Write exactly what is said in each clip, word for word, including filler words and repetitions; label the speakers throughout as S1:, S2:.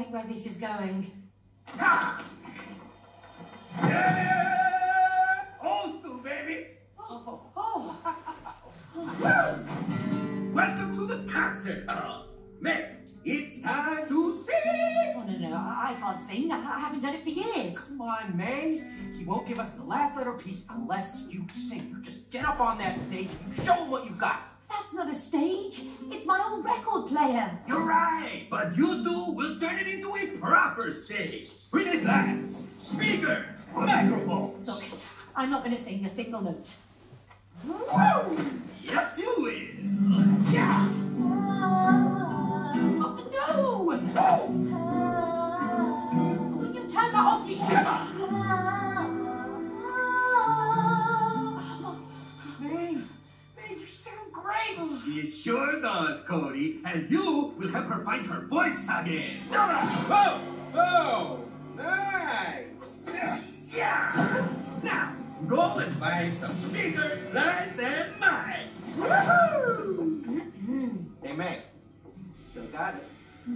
S1: hate where this is going.
S2: Ha! Yeah! Old school, baby!
S1: Oh, oh.
S2: Welcome to the concert hall. May, it's time to sing!
S1: Oh, no, no, I, I can't sing. I, I haven't done it for years.
S3: Come on, May. He won't give us the last letter piece unless you sing. You just get up on that stage and you show him what you got.
S1: That's not a stage. It's my old record player.
S2: You're right, but you two will turn it into a proper stage. With lights, speakers, microphones.
S1: Look, I'm not going to sing a single note.
S2: Woo! Yes, you will. Yeah.
S1: Oh, no! Will you turn that off, you stupid?
S3: May, May, you sound great.
S2: She sure does, Cody. And you will help her find her voice again. Oh! Oh! Nice! Yeah! Now, go and find some speakers, lights, and mics. Woohoo!
S3: Hey, May. Still got it.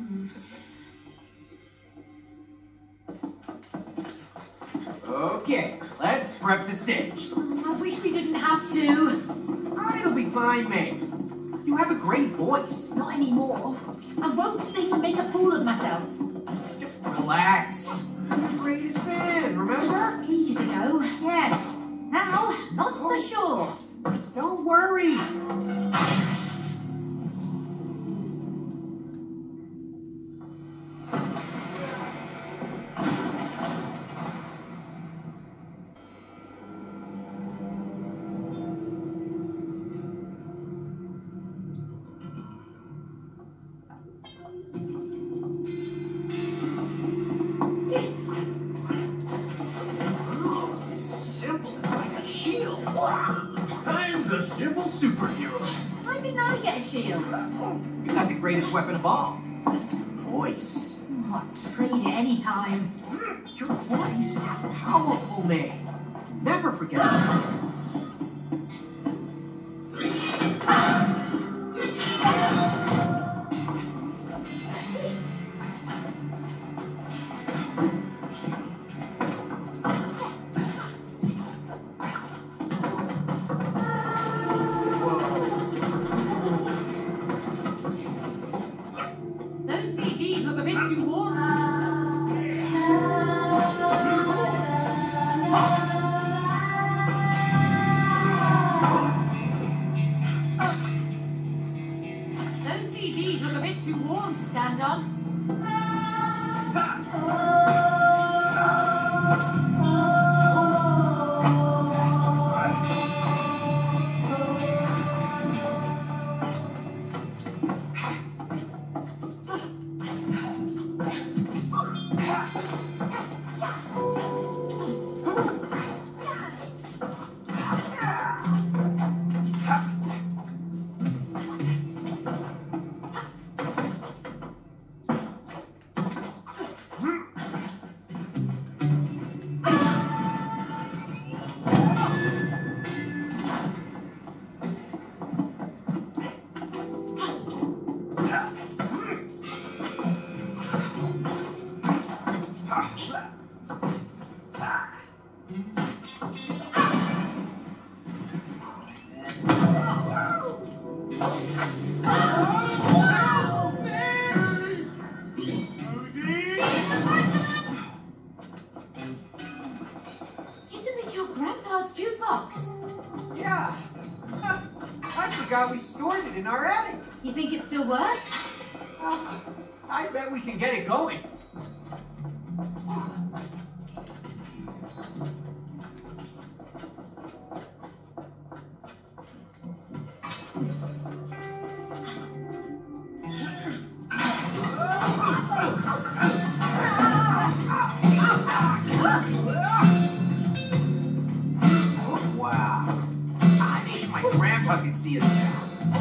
S3: Okay, let's prep the stage.
S1: I wish we didn't have to.
S3: It'll be fine, May. You have a great voice.
S1: Not anymore. I won't sing and make a fool of myself.
S3: Just relax. You're the greatest fan, remember?
S1: Ages ago, yes. Now, not so sure.
S3: Don't worry.
S2: I'm the simple superhero.
S1: Why didn't I get a shield?
S3: You got the greatest weapon of all. Voice.
S1: Oh, I'd trade it any time.
S3: Your voice is powerful, May. Never forget it. We stored it in our attic.
S1: You think it still works?
S3: Uh, I bet we can get it going. Oh, wow. I wish my grandpa could see us now.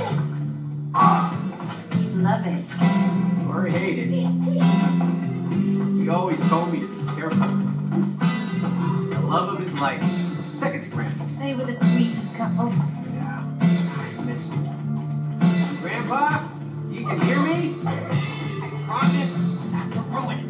S1: You'd love it.
S3: Or hate it. He always told me to be careful. The love of his life. Second to Grandpa.
S1: They were the sweetest couple.
S3: Yeah, I miss him. Grandpa, you can hear me? I promise not to ruin it.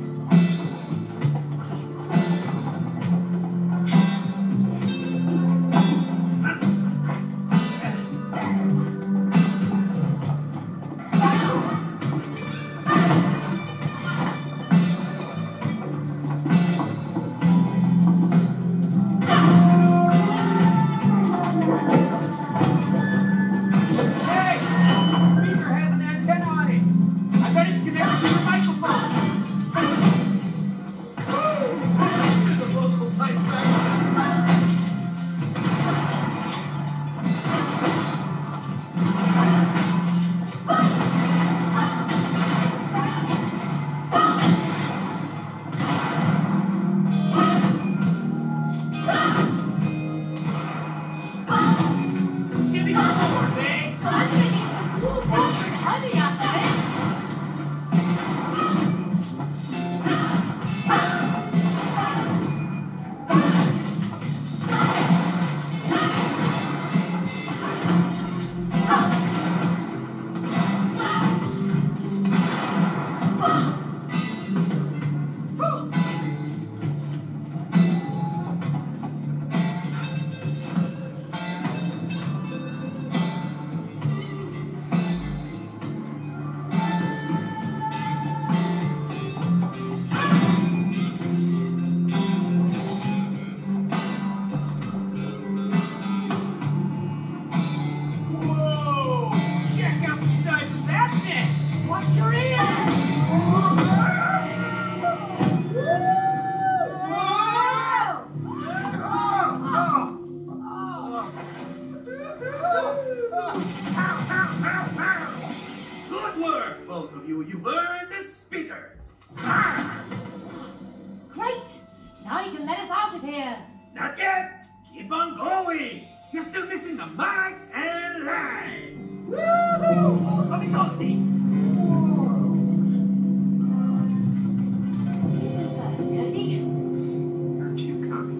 S1: Great! Now you can let us out of here.
S2: Not yet! Keep on going! You're still missing the marks and lines! Woohoo! Oh, Tommy Toasty!
S1: That's dirty.
S3: Aren't you kind?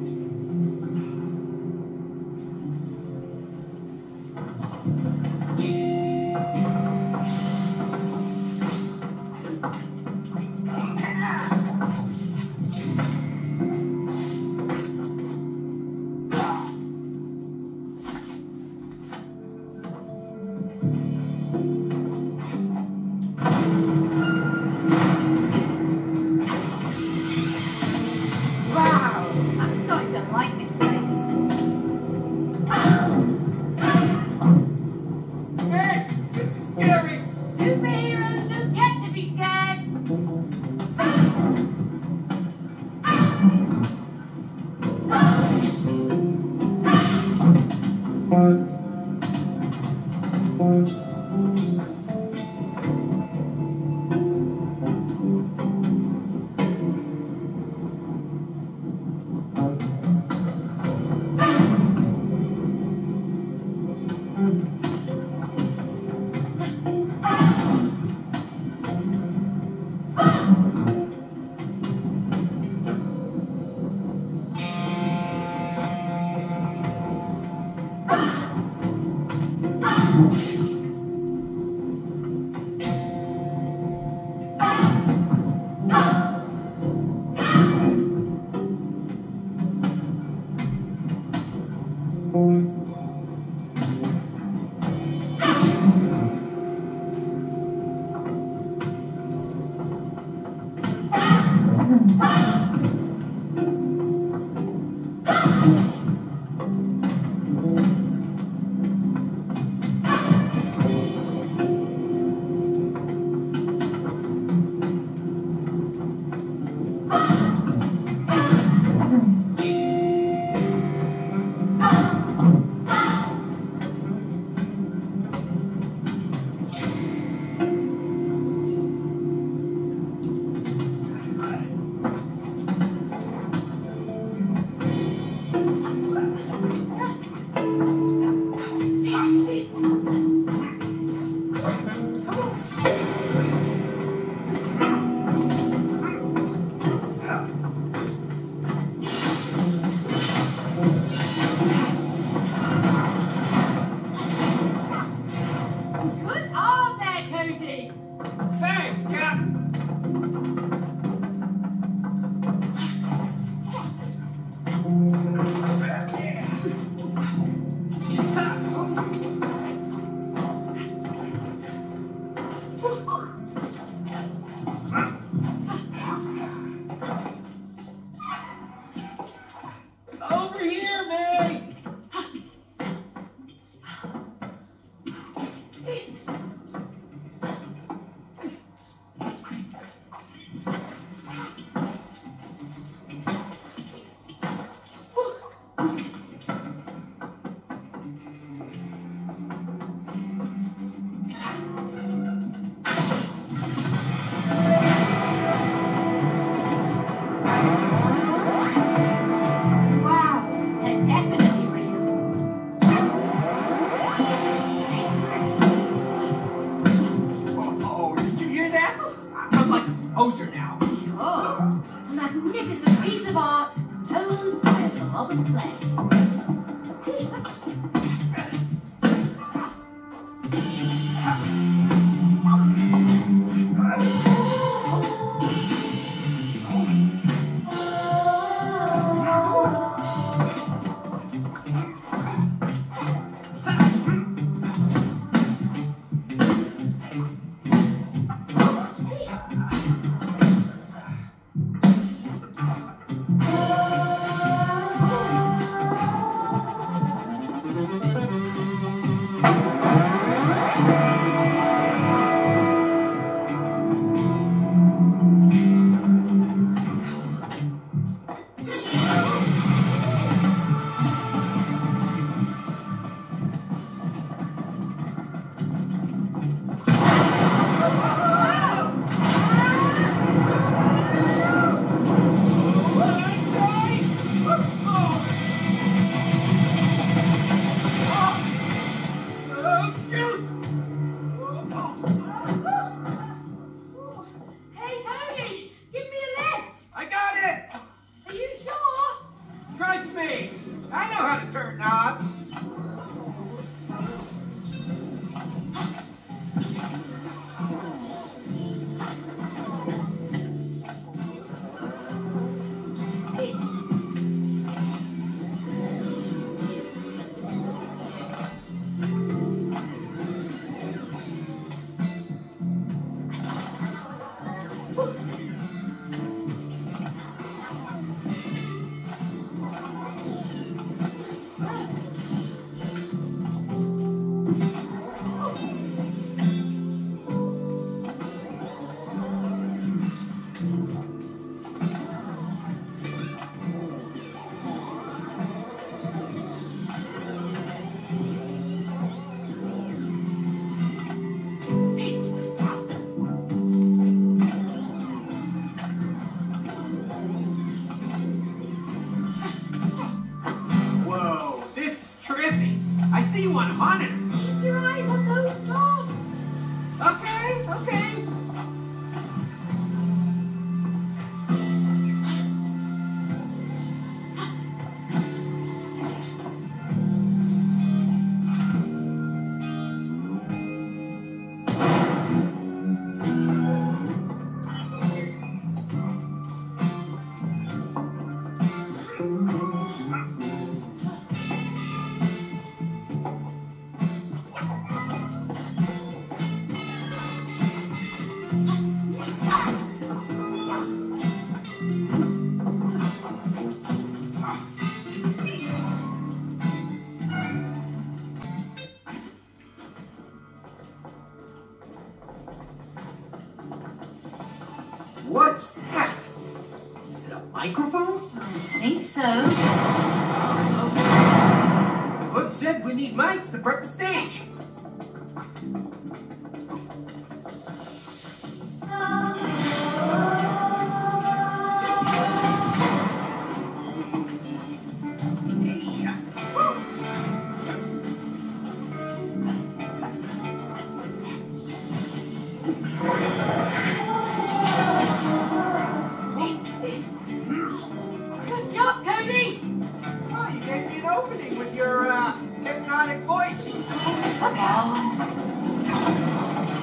S1: Wow! I'm starting to like this place.
S2: Hey! This is scary!
S1: Superheroes don't get to be scared. Good arm there, Cody.
S2: Thanks, Captain! Over here, May!
S1: Wow, they're definitely real.
S3: Oh, did you hear that? I'm like a poser now.
S1: Sure. A magnificent piece of art, posed by a blob of clay.
S2: want to monitor.
S1: Keep your eyes on those knobs.
S2: Okay, okay.
S3: What's that? Is it a microphone?
S1: I think so.
S3: The book said we need mics to prep the stage.
S1: Good job, Cody.
S3: Oh, you gave me an opening with your uh, hypnotic voice.
S1: Come on.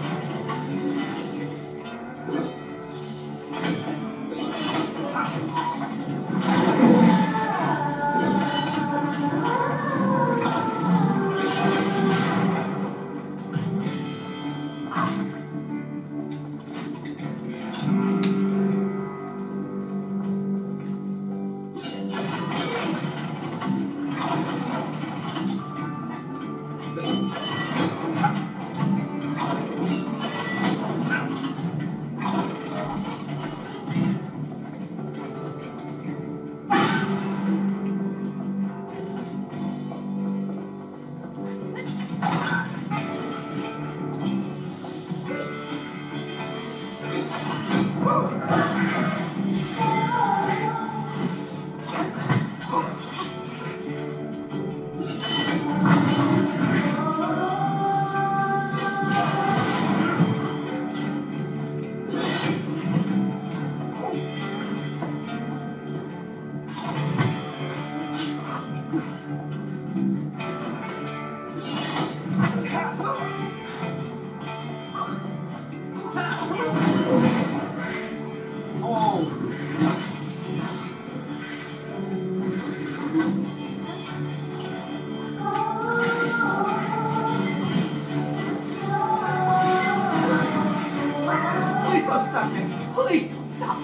S3: Please don't stop me. Please don't stop.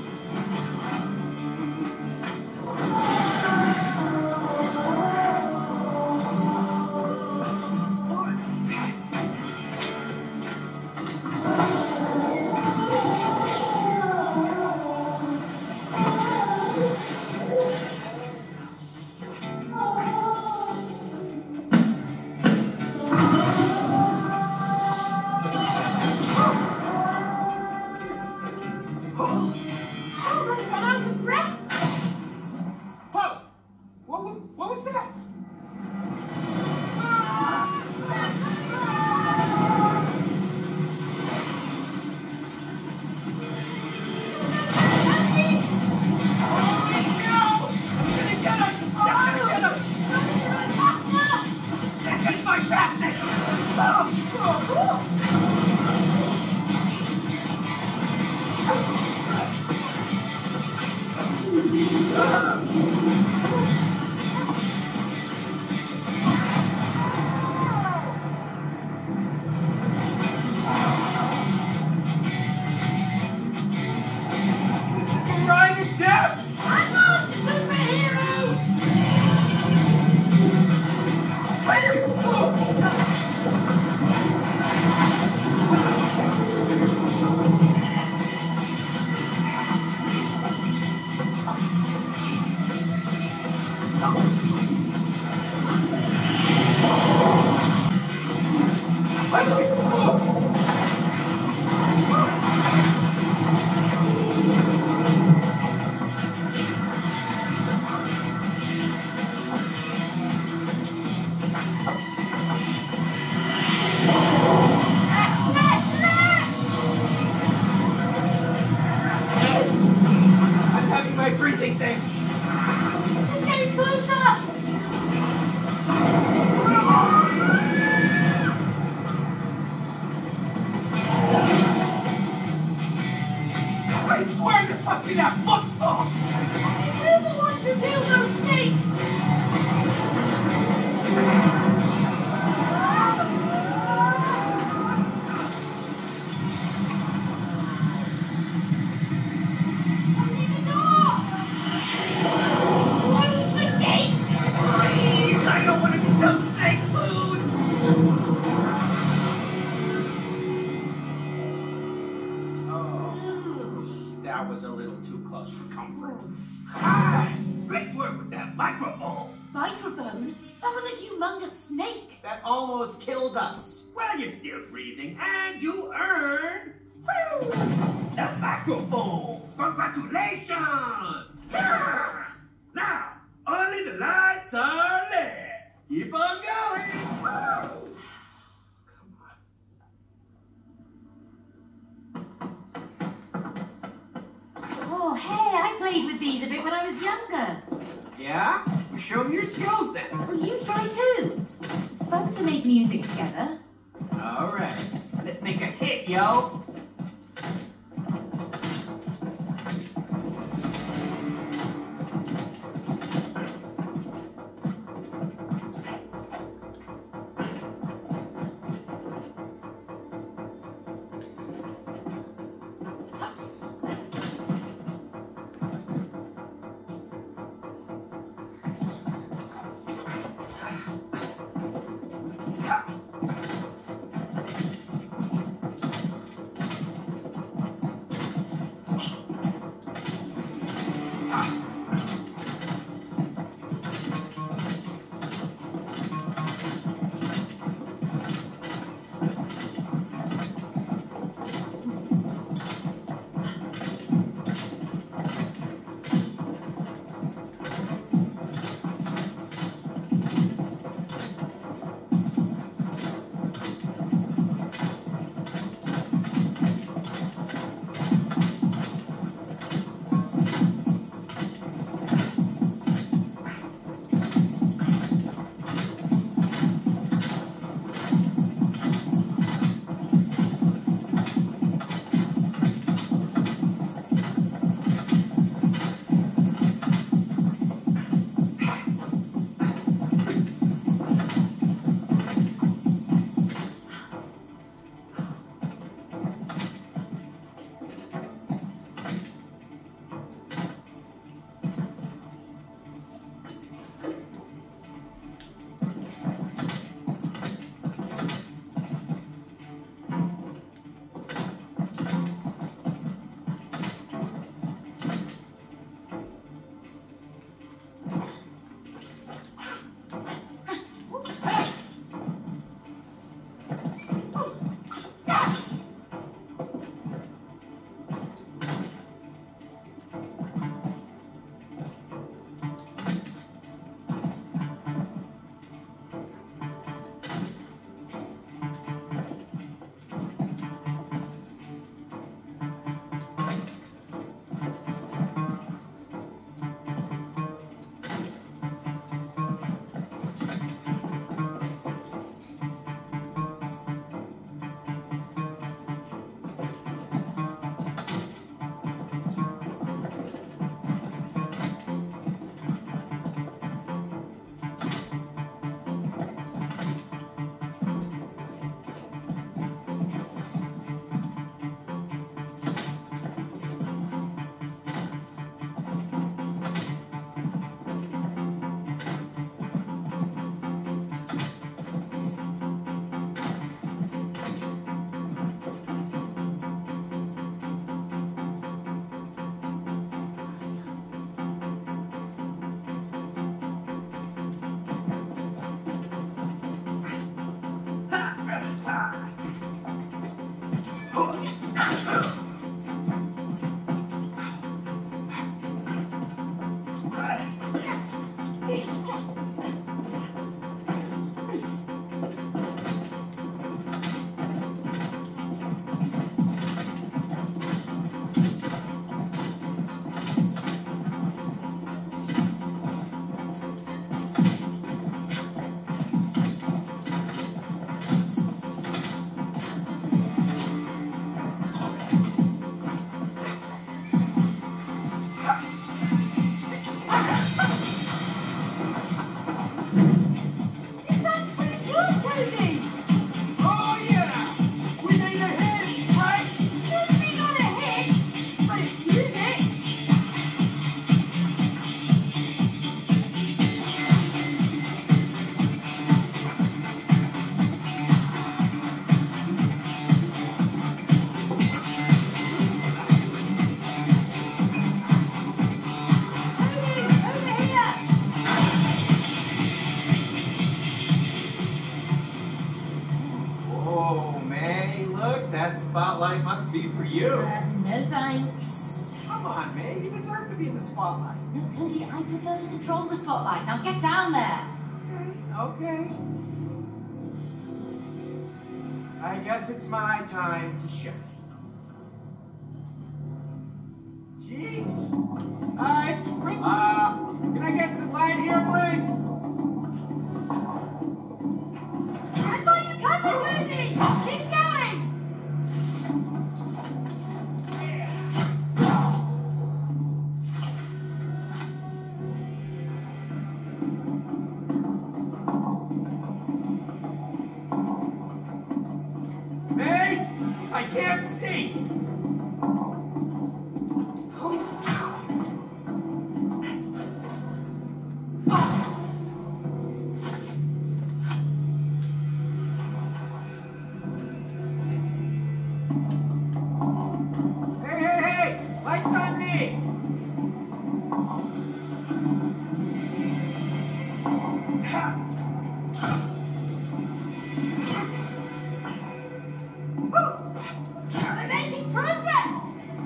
S1: I'm running out of breath.
S3: Whoa! What, what, what was that?
S2: This is my fastest.
S1: Oh,
S2: I swear this must be that book's fault!
S1: We're the ones who build those snakes! Open the door! Close the gate!
S2: Please, I don't want to become snake food! Oh, that was a little too close for comfort. Hi! Great work with that microphone!
S1: Microphone? That was a humongous snake!
S3: That almost killed us.
S2: Well, you're still breathing, and you earned woo, the microphone! Congratulations! Yeah. Now, only the lights are lit. Keep on going. Woo.
S1: Oh, hey, I played with these a bit when I was younger.
S3: Yeah? You show me your skills then.
S1: Well, you try too. It's fun to make music together.
S3: Alright, let's make a hit, yo! spotlight must be for you.
S1: Uh, no thanks.
S3: Come on, May. You deserve to be in the spotlight.
S1: No, Cody, I prefer to control the spotlight. Now get down there.
S3: Okay, okay. I guess it's my time to shine. Jeez. Uh, it's pretty. Uh, can I get some light here, please?
S1: I thought you cut it, Cody! Keep going!
S3: May, I can't see. Hey, hey, hey! Lights on me!
S1: We're making progress!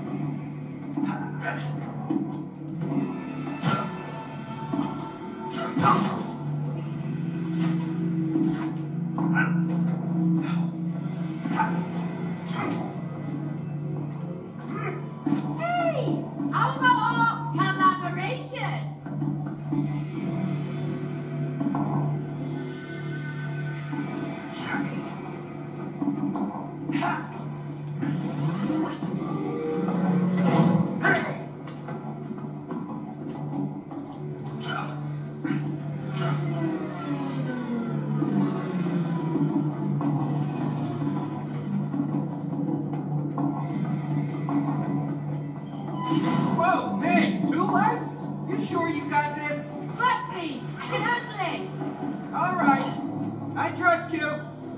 S1: Hey! How about our collaboration?
S3: Whoa, May, two lights? You sure you got this?
S1: Trust me, I can handle it.
S3: All right, I trust you.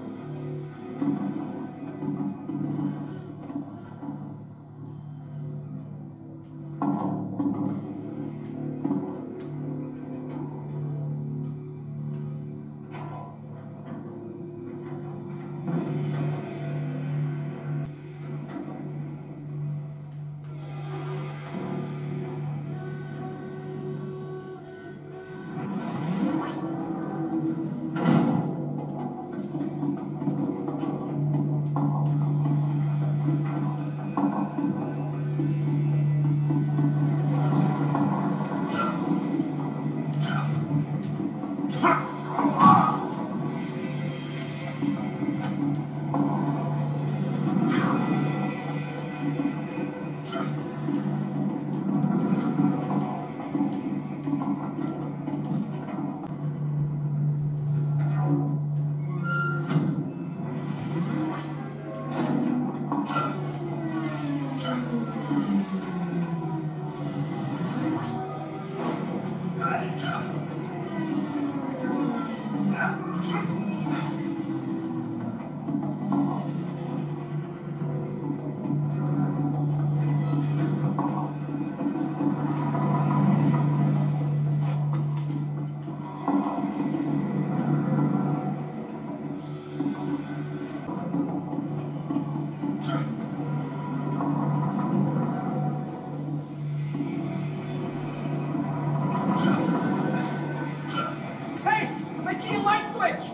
S3: Hey, I see a light switch.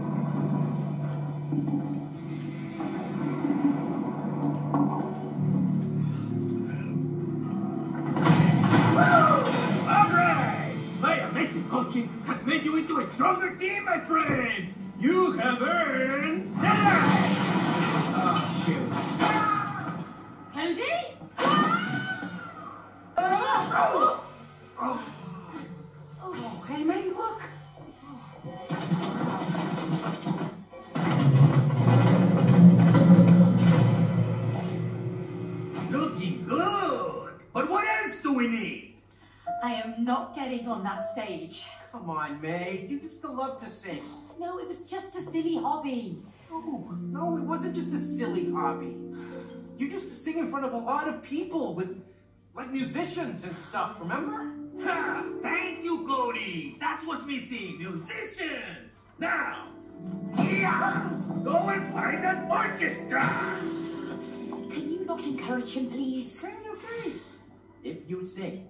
S2: All right! My amazing coaching has made you into a stronger team, my friends! You have earned the light!
S3: Oh, shoot.
S1: Cody?
S3: Oh, oh. Oh, hey, May, look.
S2: Looking good! But what else do we need?
S1: I am not getting on that stage.
S3: Come on, May. You used to love to sing.
S1: No, it was just a silly hobby.
S3: No, no, it wasn't just a silly hobby. You used to sing in front of a lot of people with, like, musicians and stuff, remember?
S2: Ha! Thank you, Cody! That's what's missing! Musicians! Now, yeah! Go and find an orchestra!
S1: you not encourage him, please?
S3: Okay, okay. If you say.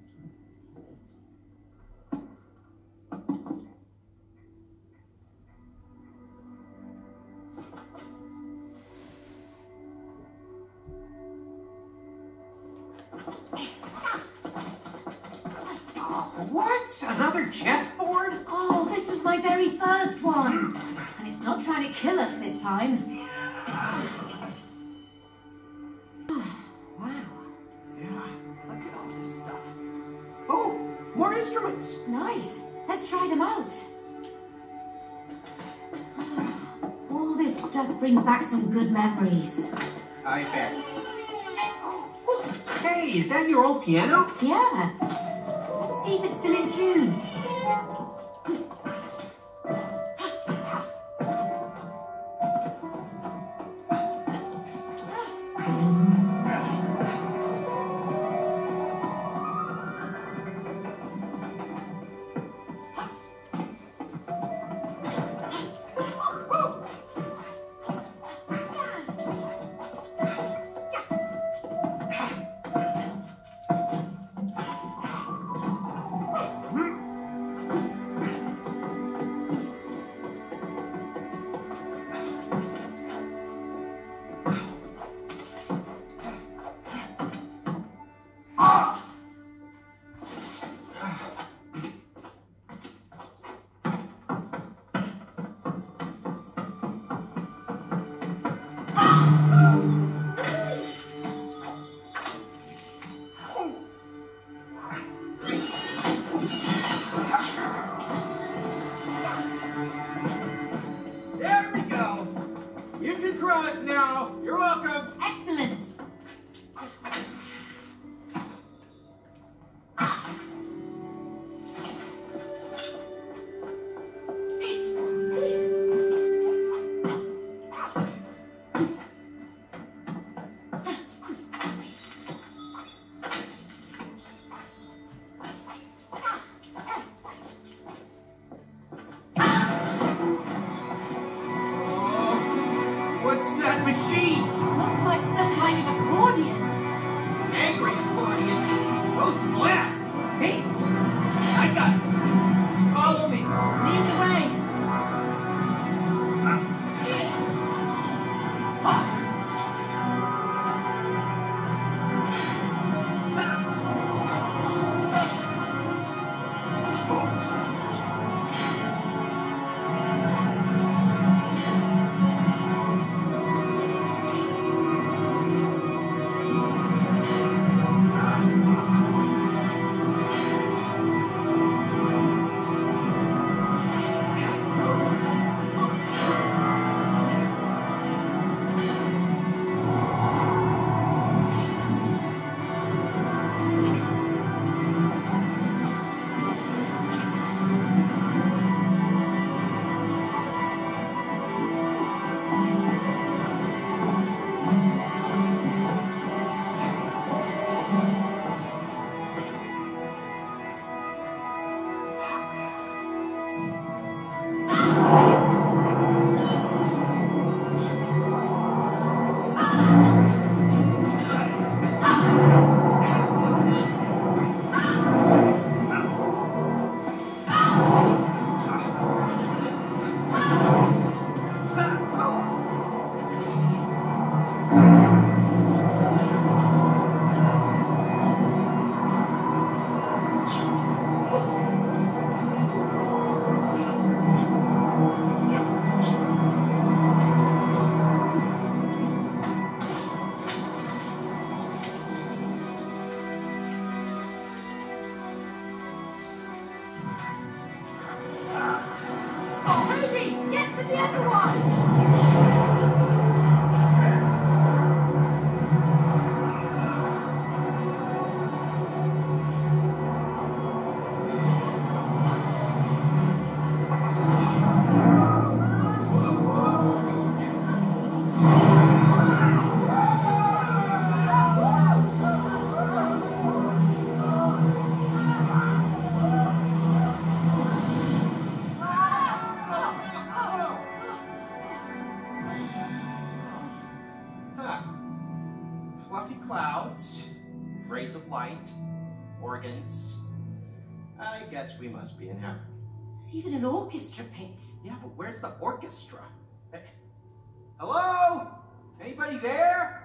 S3: What? Another chessboard?
S1: Oh, this was my very first one. And it's not trying to kill us this time. Wow.
S3: Yeah, look at all this stuff. Oh, more instruments.
S1: Nice. Let's try them out. All this stuff brings back some good memories.
S3: I bet. Oh, hey, is that your old piano?
S1: Yeah. Let's see if it's still in tune.
S3: Now, you're welcome.
S1: Excellent.
S3: What's that machine?
S1: Looks like some kind of accordion.
S3: Angry accordion. Those blasts. Hey, I got this. Follow me.
S1: Lead the way. Get to the other one!
S3: organs. I guess we must be in heaven.
S1: There's even an orchestra pit.
S3: Yeah, but where's the orchestra? Hey, hello? Anybody there?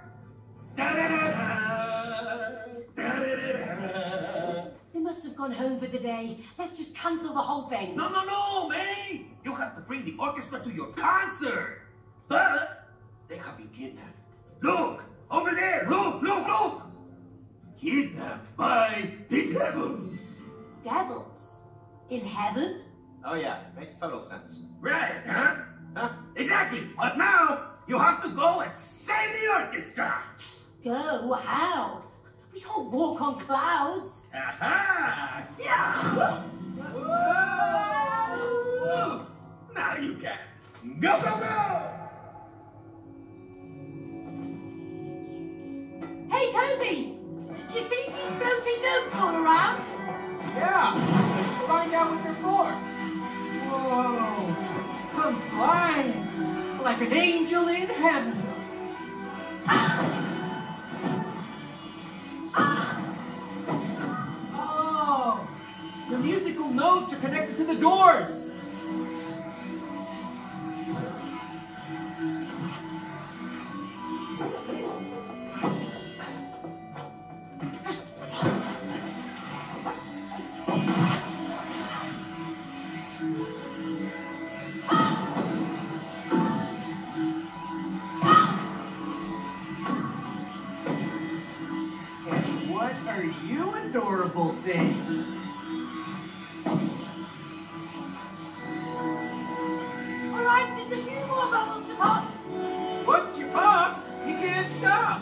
S1: They must have gone home for the day. Let's just cancel the whole thing.
S2: No, no, no, May! You have to bring the orchestra to your concert. But they have been kidnapped. Look! Over there! Look! Look! Look! Kidnapped by the devils.
S1: Devils? In heaven?
S3: Oh yeah, makes total sense.
S2: Right, huh?
S3: Huh?
S2: Exactly. But now you have to go and save the orchestra.
S1: Go? How? We can't walk on clouds.
S2: Aha! Yeah! Whoa! Now you can. Go, go, go!
S1: Hey, Cozy! Do you see these floating notes all around?
S3: Yeah! Find out what they're for! Whoa! I'm flying! Like an angel in heaven! Oh! The musical notes are connected to the doors! Adorable things.
S1: All right, just a few more bubbles to pop.
S3: Once you pop, you can't stop.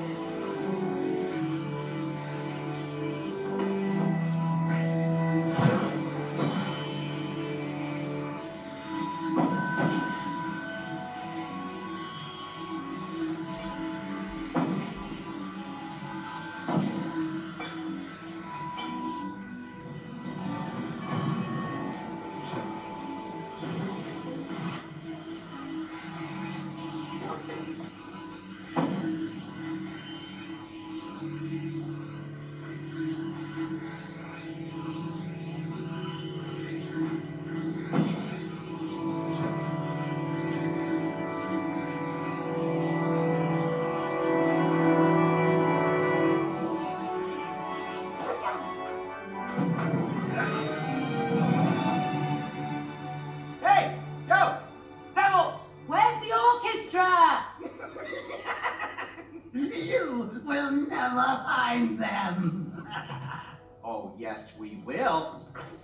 S3: Oh, yes, we will.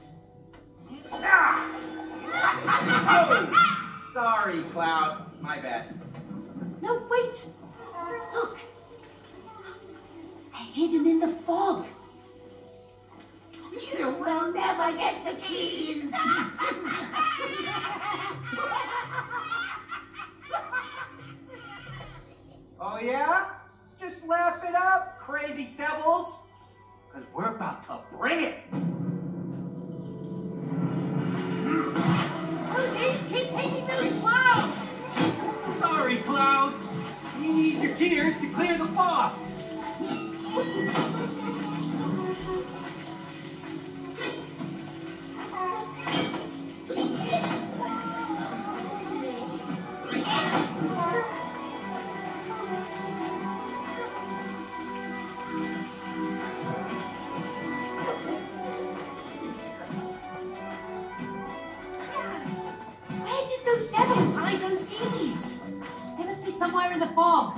S3: Oh, sorry, Cloud. My bad.
S1: No, wait. Look. They're hidden in the fog.
S4: You will never get the keys.
S3: Oh, yeah? Just laugh it up, crazy devils. Because we're about to bring it.
S1: Cozy, keep hitting those clouds.
S3: Sorry, Clouds. You need your tears to clear the fog.
S1: Where did those devils hide those keys? They must be somewhere in the fog.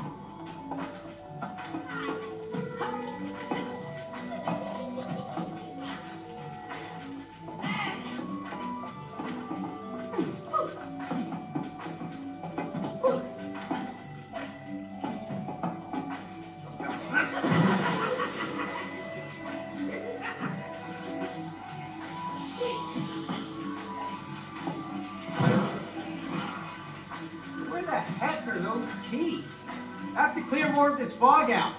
S3: Where the heck are those keys? I have to clear more of this fog out.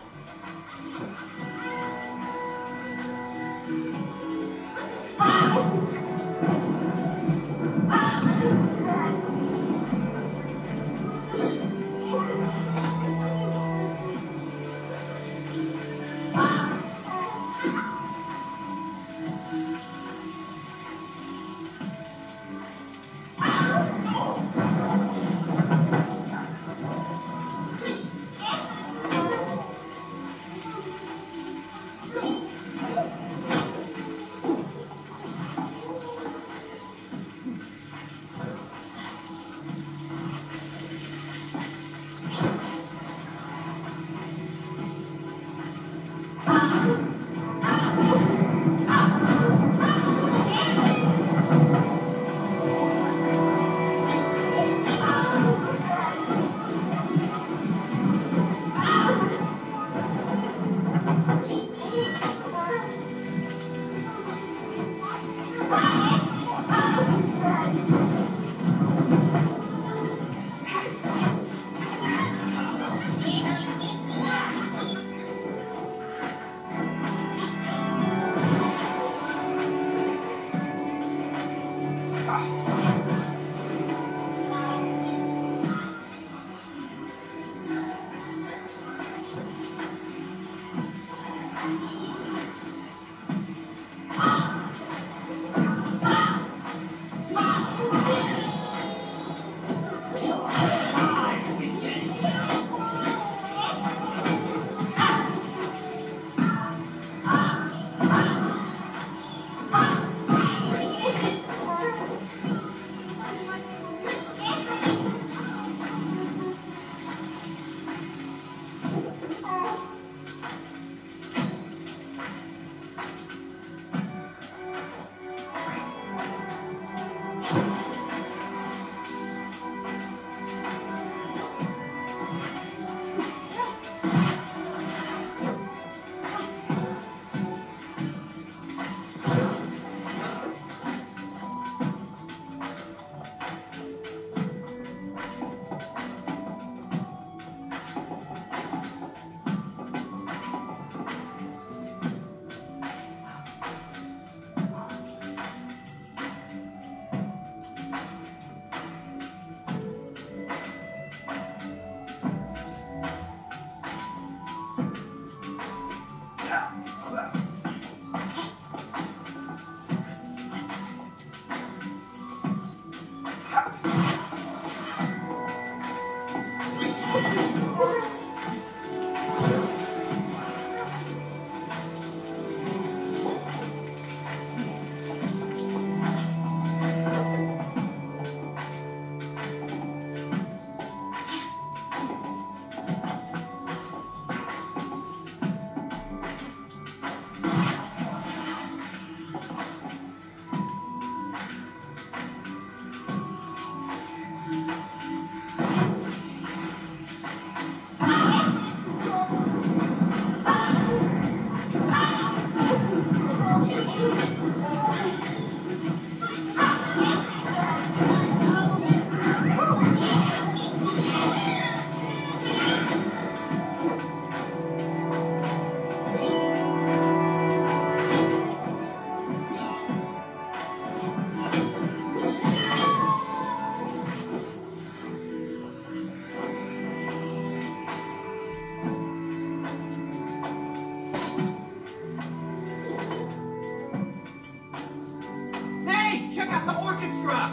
S2: orchestra!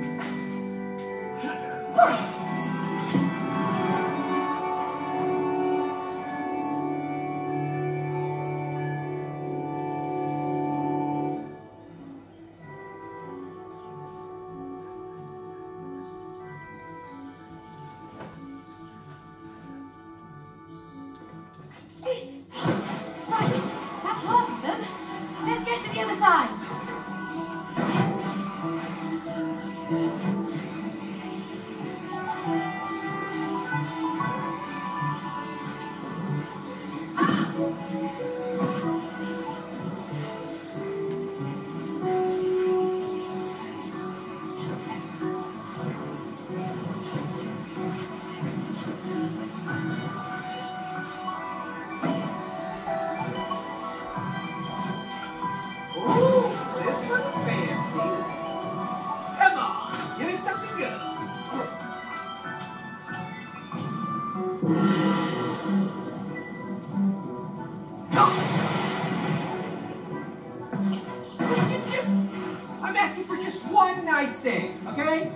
S1: Right, that's half of them. Let's get to the other side.
S3: Ooh, this looks fancy.
S2: Come on, give me something good. Could you just... I'm asking for just one nice thing, okay?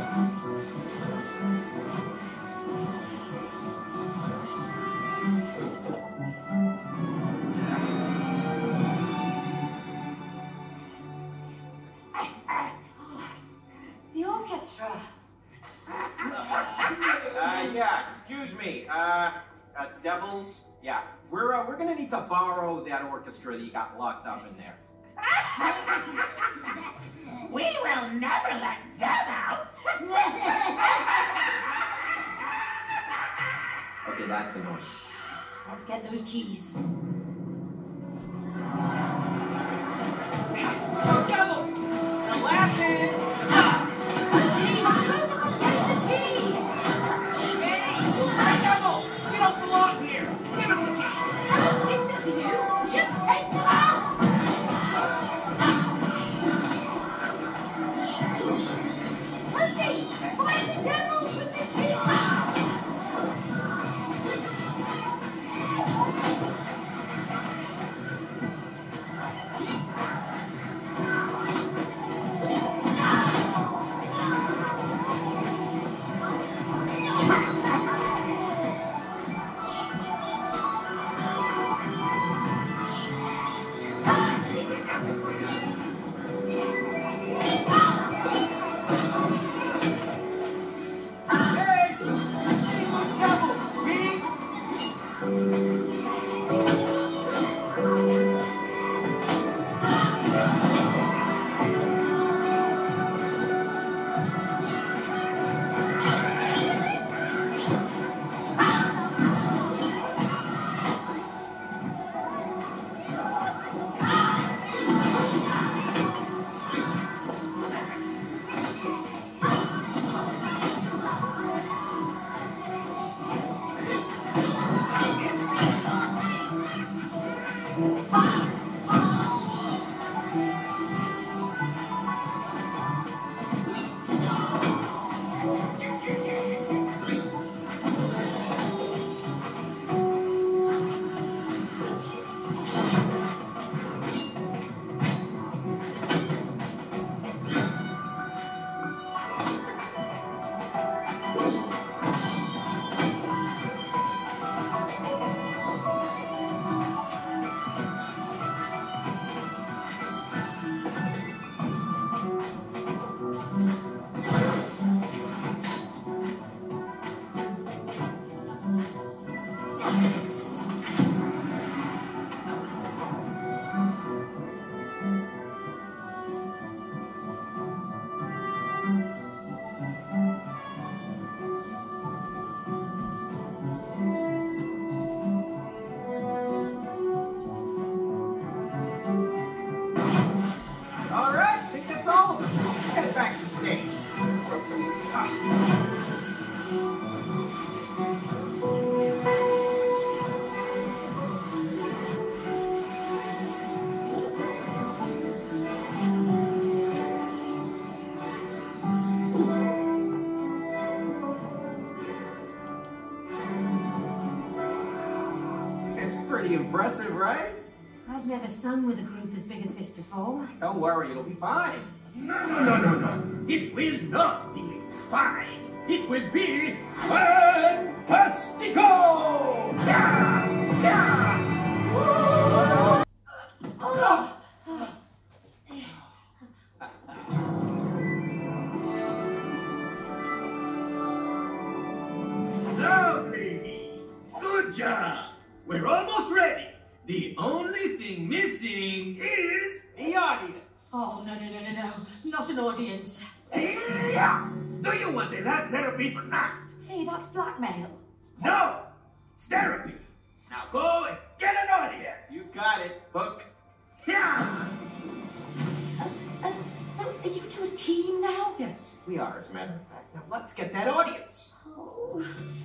S1: The orchestra.
S3: Uh, yeah, excuse me. Uh, uh devils? Yeah, we're, uh, we're gonna need to borrow that orchestra that you got locked up in there.
S4: We will never let them out.
S3: Okay, that's annoying.
S1: Let's get those keys.
S2: So, devil! The last hand! Ah! Hey! Devil! You don't belong here! Give us the key!
S1: Listen to you. Just take them out. Hunty, find the devils with the keys.
S2: Hey! Devil! Keys!
S3: All right, I think that's all of them. Let's head back to the stage. It's pretty impressive, right?
S1: I've never sung with a group as big as this before.
S3: Don't worry, it'll be fine.
S2: No, no, no, no, no. It will not be fine. It will be fantastico! Yeah! Yeah!
S1: Oh.
S2: Lovely! Good job! We're almost ready. The only thing missing is the audience.
S1: Oh, no, no, no, no, no. Not an audience.
S2: Yeah! Do you want the last therapist or not?
S1: Hey, that's blackmail.
S2: No! It's therapy. Now go and get an audience.
S3: You got it, Book.
S2: Yeah!
S1: Uh, uh, so, are you two a team now?
S3: Yes, we are, as a matter of fact. Now let's get that audience.
S1: Oh.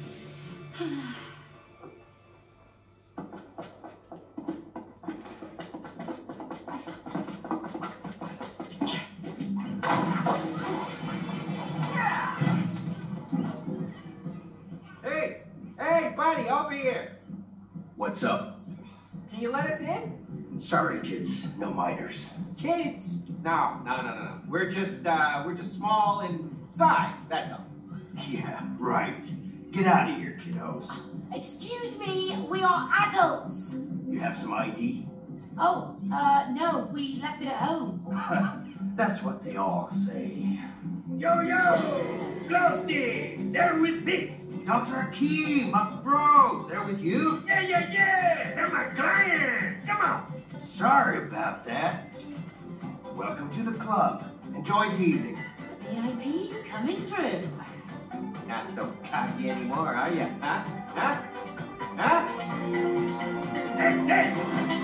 S3: Hey, hey, buddy, over here.
S2: What's up?
S3: Can you let us in?
S2: Sorry, kids. No minors.
S3: Kids? No, no, no, no, no. We're just, uh, we're just small in size. That's all.
S2: Yeah, right. Get out of here, kiddos.
S1: Excuse me, we are adults.
S2: You have some I D?
S1: Oh, uh, no, we left it at home.
S2: That's what they all say. Yo, yo! Closely! They're with me! Doctor Akeem, my bro! They're with you? Yeah, yeah, yeah! They're my clients! Come on! Sorry about that. Welcome to the club. Enjoy the evening.
S1: V I Ps coming through.
S3: Not so cocky anymore, are you? Huh? Huh? Huh?
S2: Let's dance!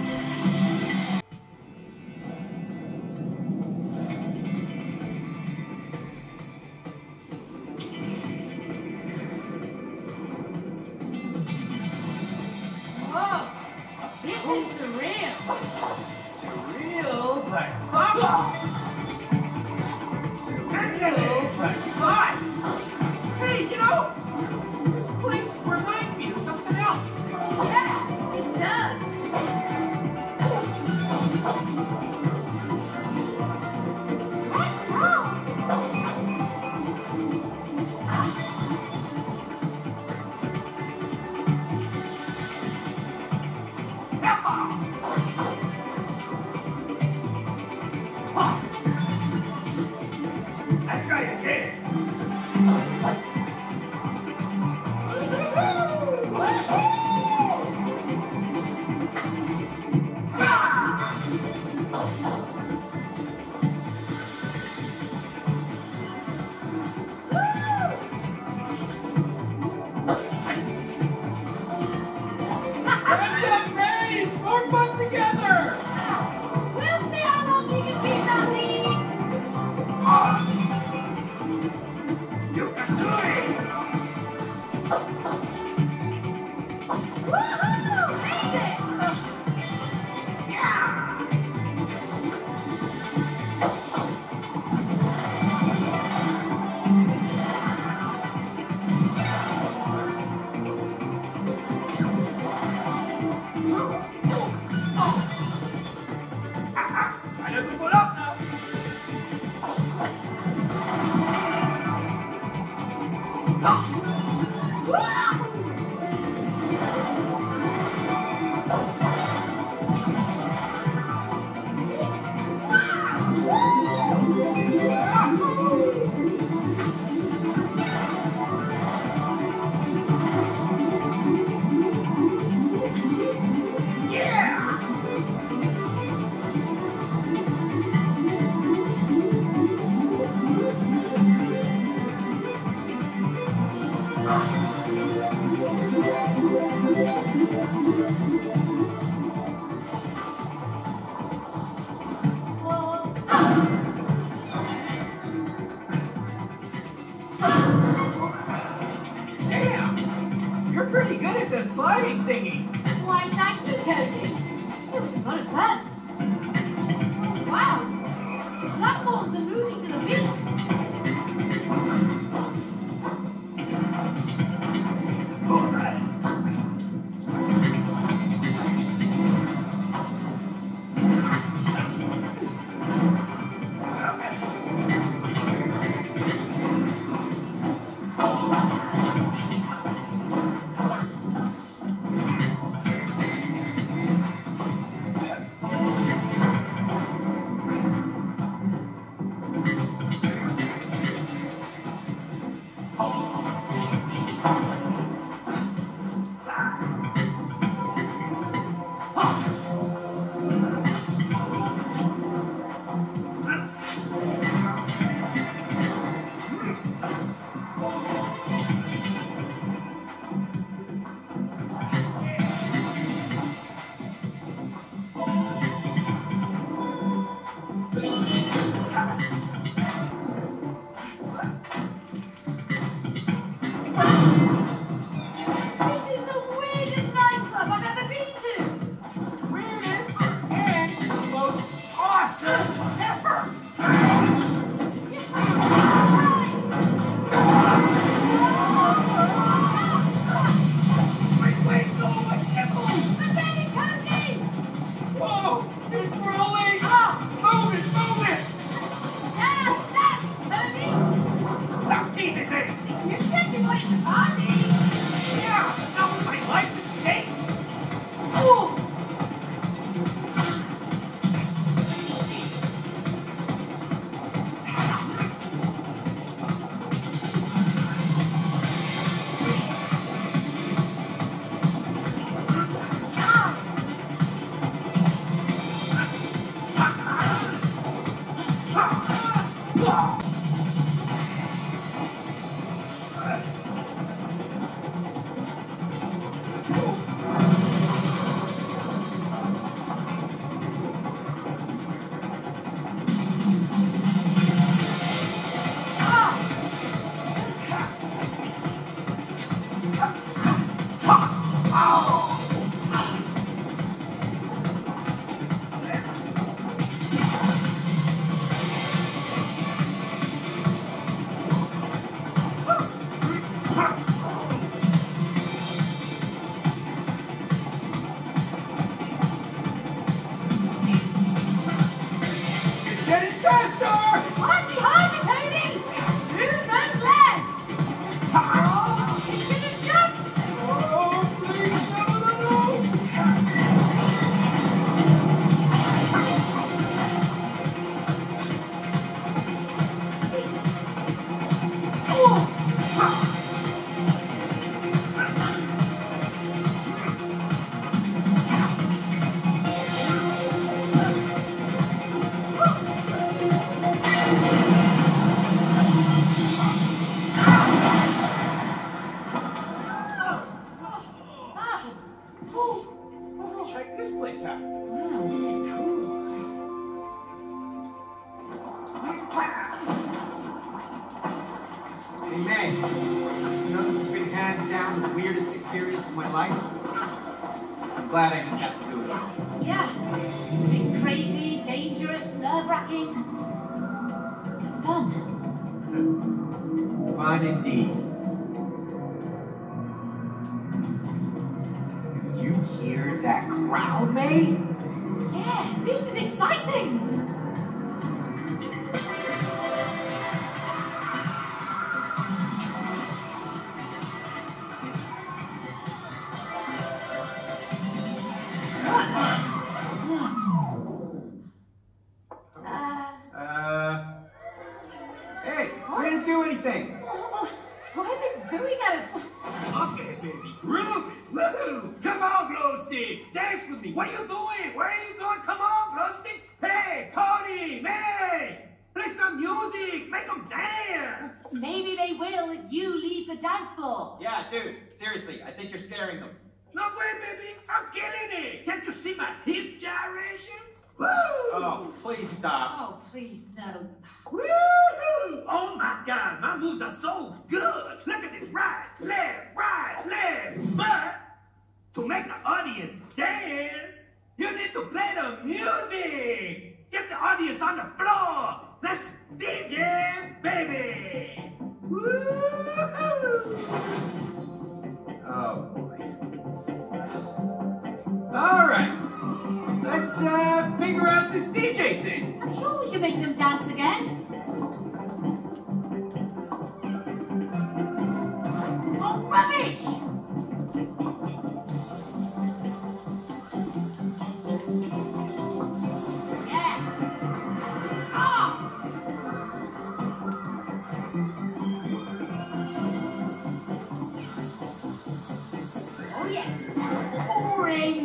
S1: Whoa, this is surreal.
S3: Surreal, but fun. Surreal, but fun. Hey, you know, this place reminds me of something else.
S1: Yeah, it does. Let's go.
S2: Let's try it again.
S3: What's up, Ray? It's more fun together.
S1: We'll see how long you can keep that lead.
S2: You can do it!
S1: Woohoo! Made it!
S2: Yeah! Time to pull up now. Yeah!
S3: Damn, you're pretty good at the sliding thingy.
S1: Why, thank you, Cody. It was a lot of fun. Wow, platforms are moving to the beat.
S2: All right. Okay.
S3: of my life. I'm glad I didn't have to do it.
S1: Yeah, it's been crazy, dangerous, nerve-wracking, but fun.
S3: Fun indeed. You hear that crowd, mate?
S1: Yeah, this is exciting.
S3: Uh, hey, we didn't do anything.
S1: Why are they booing at us?
S2: Okay, baby, groove it. Woohoo! Come on, glow sticks, dance with me. What are you doing? Where are you going? Come on, glow sticks. Hey, Cody, May, play some music. Make them dance.
S1: Maybe they will if you leave the dance floor.
S3: Yeah, dude, seriously, I think you're scaring them.
S2: No way, baby. I'm killing it. Can't you see my hip gyrations? Woo!
S3: Oh, please stop.
S1: Oh, please, no.
S2: Woo-hoo! Oh my God, my moves are so good. Look at this, right, left, right, left. But to make the audience dance, you need to play the music. Get the audience on the floor. Let's D J, baby. Woo-hoo!
S3: Oh, boy. All right. Let's uh, figure out this D J thing.
S1: I'm sure we can make them dance again. Oh, rubbish! Yeah. Oh! Oh, yeah. Boring!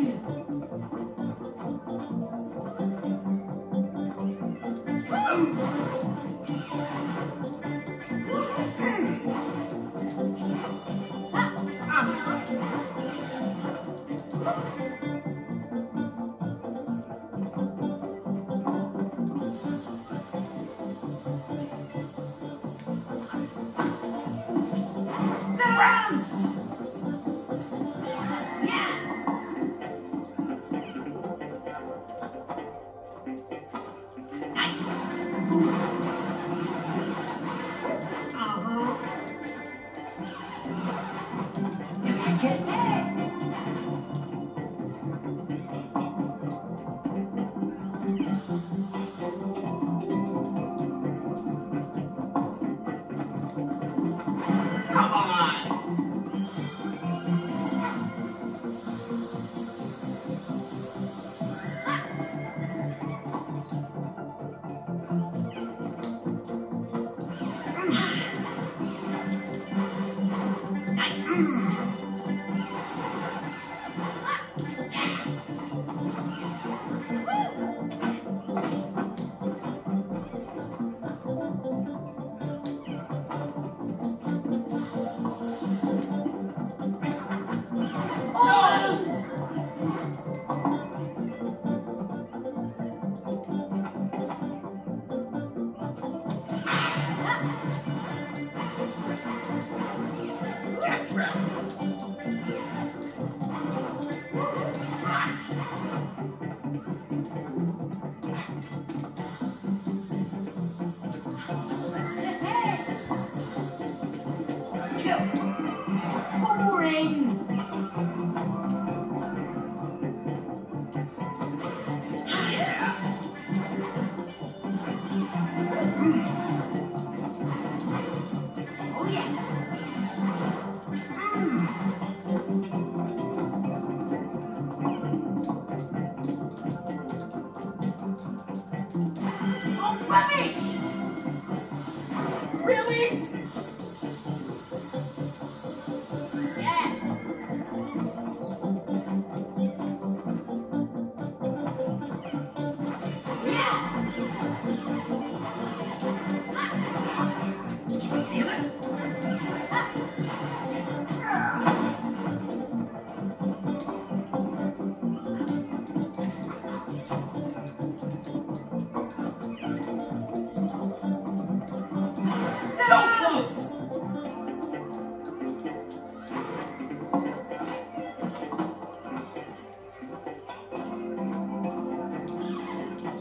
S2: That's right.
S1: Boring! Oh yeah! Oh, rubbish!
S2: Really?
S1: Yeah!
S2: Feel it? So close!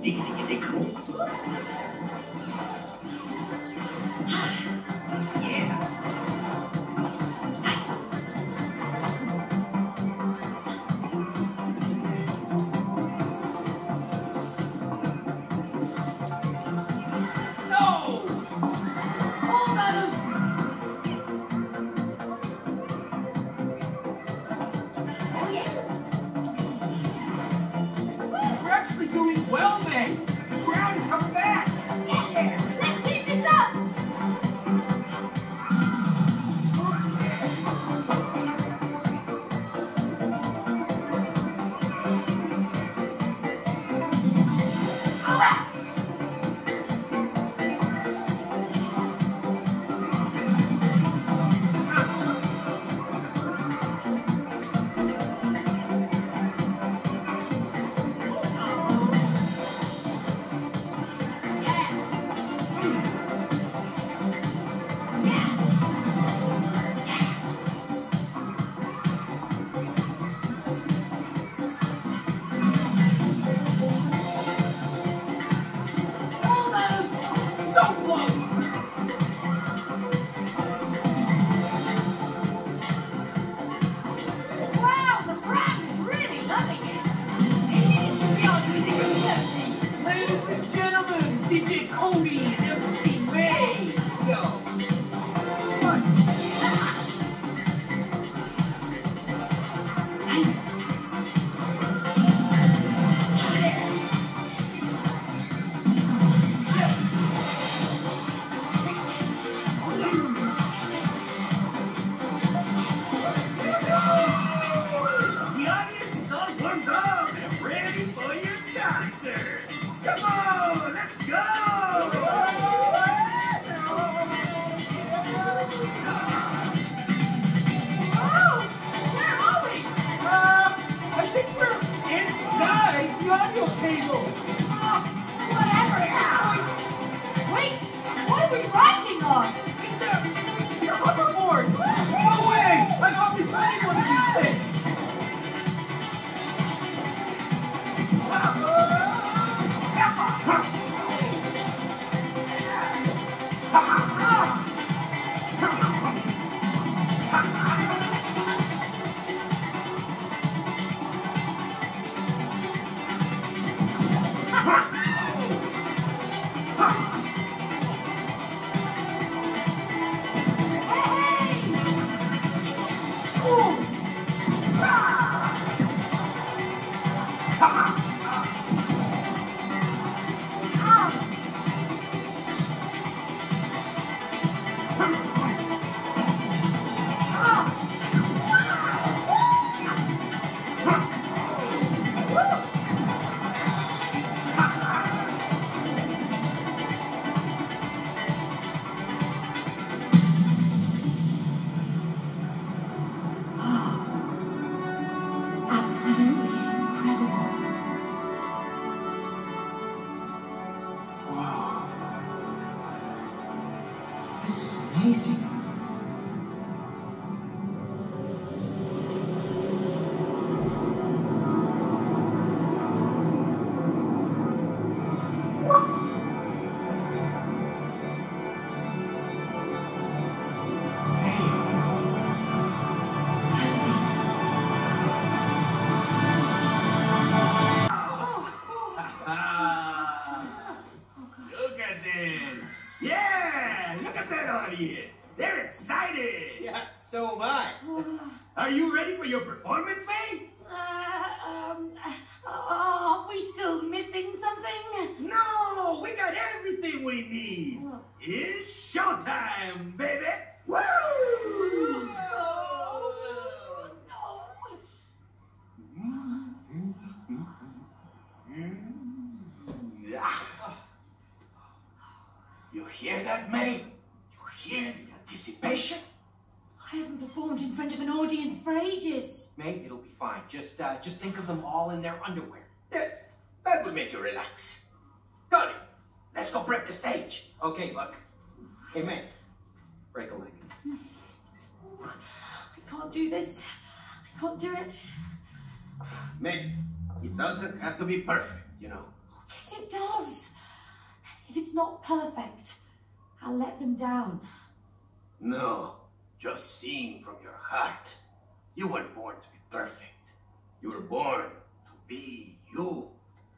S2: Are you ready for your performance, May?
S1: Uh, um, are we still missing something?
S2: No, we got everything we need.
S1: Oh.
S2: It's showtime, baby. Woo!
S1: Oh, no.
S2: You hear that, May? You hear the anticipation?
S1: I haven't performed in front of an audience for ages.
S3: May, it'll be fine. Just, uh, just think of them all in their underwear.
S2: Yes, that would make you relax. Got it. Let's go break the stage.
S3: Okay, look. Hey, May, break a leg.
S1: I can't do this. I can't do it.
S2: May, it doesn't have to be perfect, you know.
S1: Yes, it does. not perfect. I'll let them down.
S2: No, just sing from your heart. You weren't born to be perfect. You were born to be you.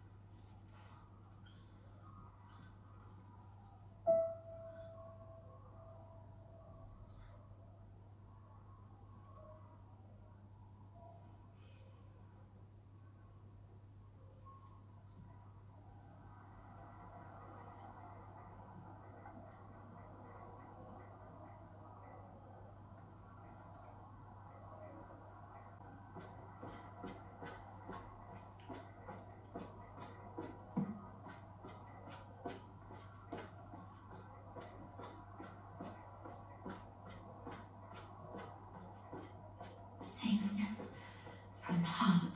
S1: Sing from the heart.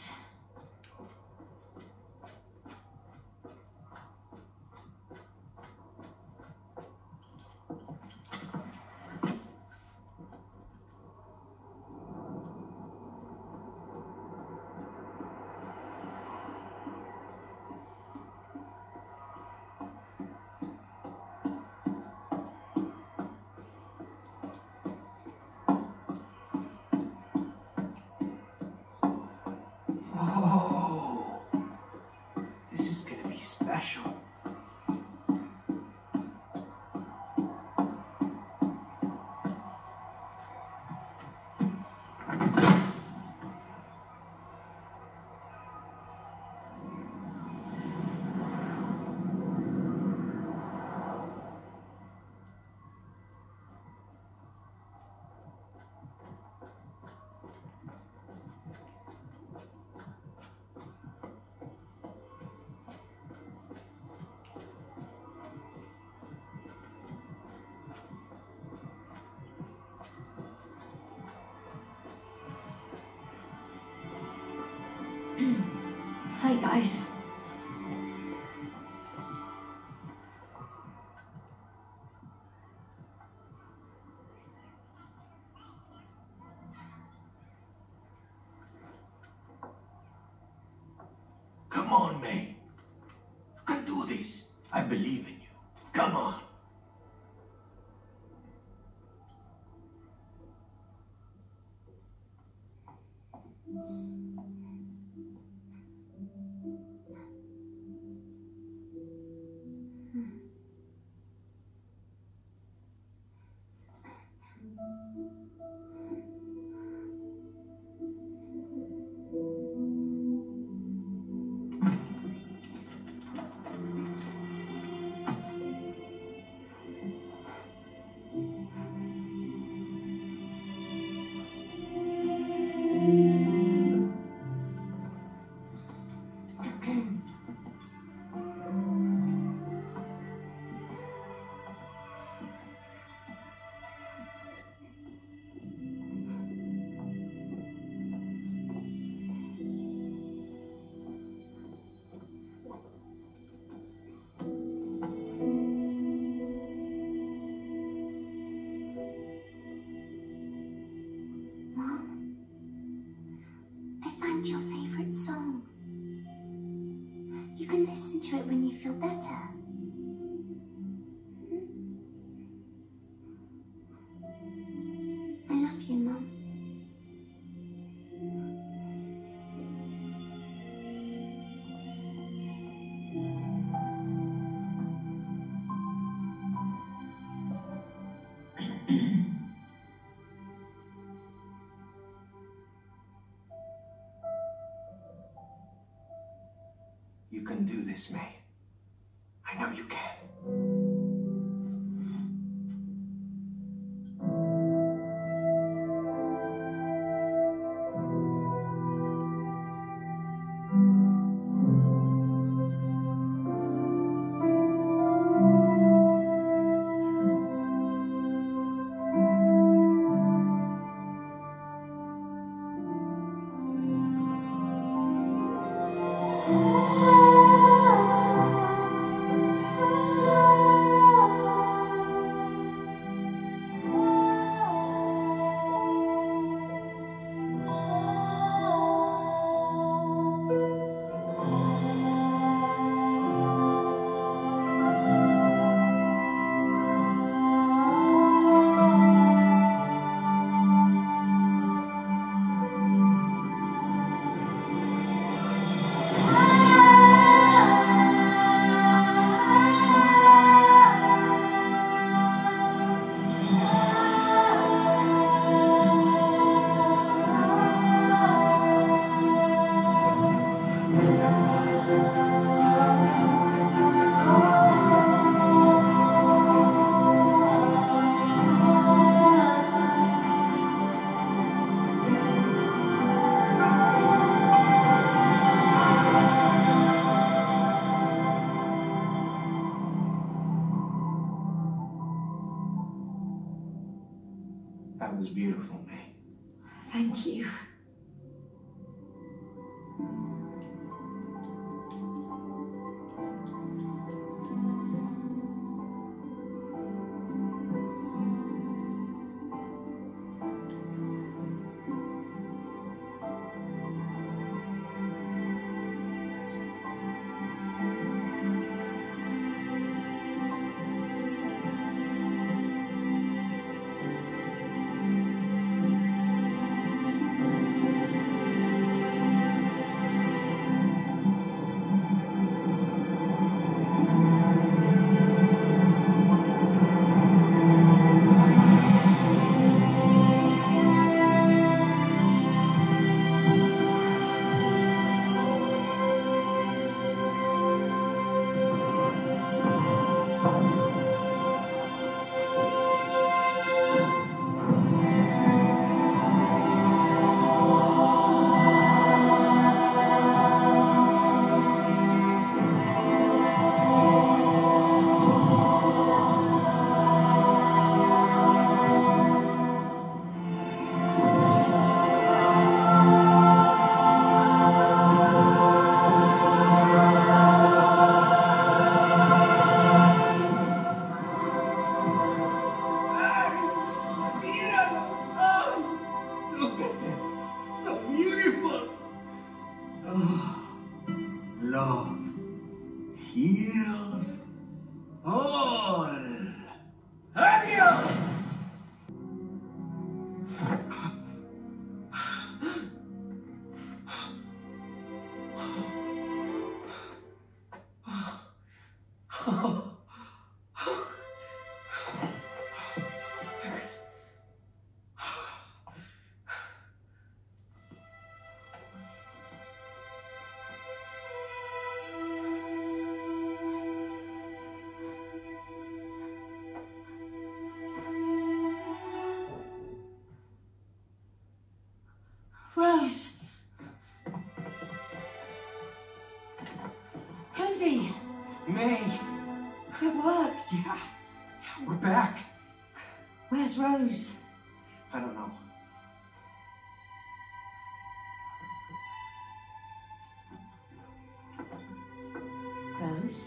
S2: Oh, this is gonna be special.
S1: Hi, guys.
S2: Come on, May. You can do this. I believe in you. Come on.
S1: Mom, I found your favorite song. You can listen to it when you feel better. I love you, Mom.
S2: You can do this, May. I know you can.
S1: Oh
S3: That was beautiful, May.
S5: Thank you.
S2: Love heals all. Adios!
S5: Rose! Cody!
S3: May!
S5: It worked!
S3: Yeah, we're back.
S5: Where's Rose?
S3: I don't know.
S5: Rose?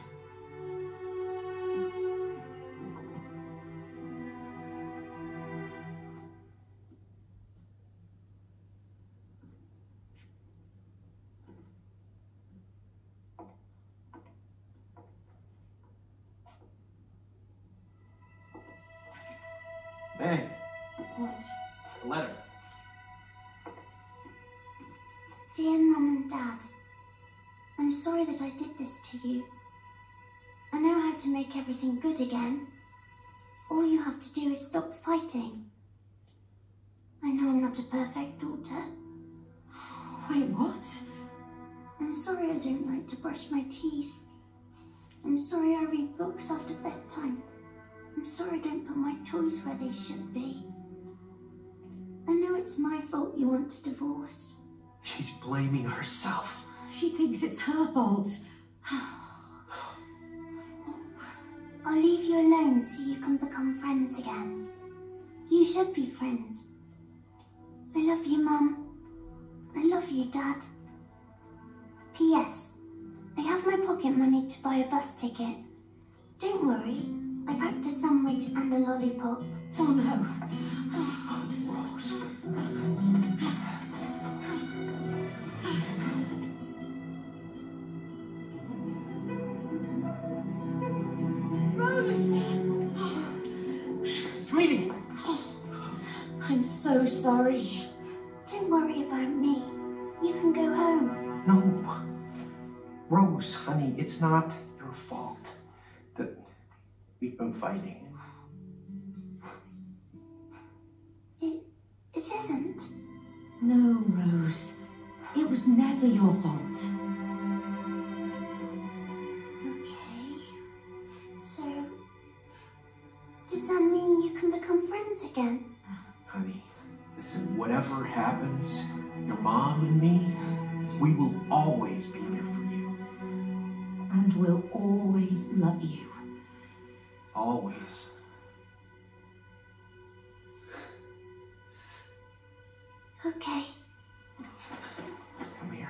S3: May,
S5: What?
S3: a letter.
S1: Dear Mum and Dad, I'm sorry that I did this to you. I know how to make everything good again. All you have to do is stop fighting. I know I'm not a perfect daughter.
S5: Wait, what?
S1: I'm sorry I don't like to brush my teeth. I'm sorry I read books after bedtime. I'm sorry I don't put my toys where they should be. I know it's my fault you want a divorce.
S3: She's blaming herself.
S5: She thinks it's her fault.
S1: I'll leave you alone so you can become friends again. You should be friends. I love you, Mum. I love you, Dad. P S I have my pocket money to buy a bus ticket. Don't worry, I packed a sandwich and a lollipop.
S5: Oh no.
S3: Rose.
S5: Rose!
S3: Sweetie!
S5: I'm so sorry.
S1: Don't worry about me. You can go home.
S3: No. Rose, honey, it's not your fault that we've been fighting.
S1: It, it isn't.
S5: No, Rose. It was never your fault.
S1: Okay. So, does that mean you can become friends again?
S3: Honey, listen, whatever happens, your mom and me, we will always be there for you.
S5: And we'll always love you.
S3: Always.
S1: Okay.
S3: Come here.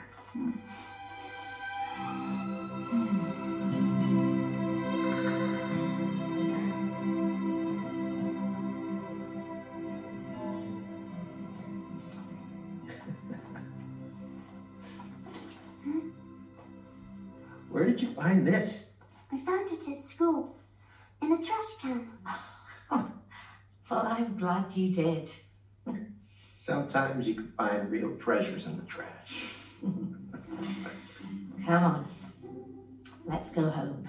S2: Where did you find this?
S1: I found it at school. In a trash can.
S5: Well, I'm glad you did.
S2: Sometimes you can find real treasures in the trash.
S5: Come on. Let's go home.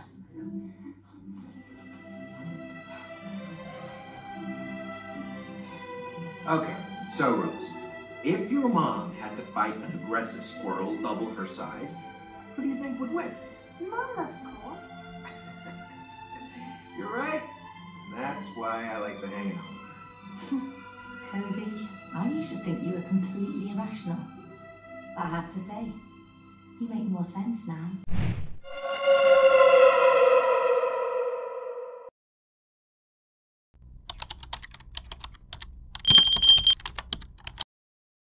S3: Okay, so Rose, if your mom had to fight an aggressive squirrel double her size, who do you think would win?
S1: Mom, of course.
S3: You're right. That's why I like to hang out with her.
S5: Cody, I used to think you were completely irrational. But I have to say, you make more sense now.